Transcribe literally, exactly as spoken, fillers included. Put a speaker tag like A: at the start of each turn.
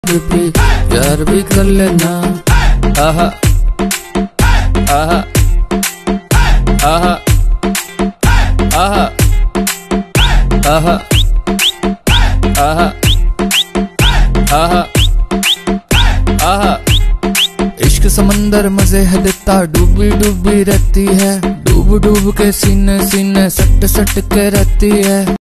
A: भी प्यार भी कर लेना। आहा आहा आहा आहा आहा आहा आहा आहा। इश्क समंदर मजे है देता, डूबी डूबी रहती है, डूब डूब के सीने सीने सट सट के रहती है।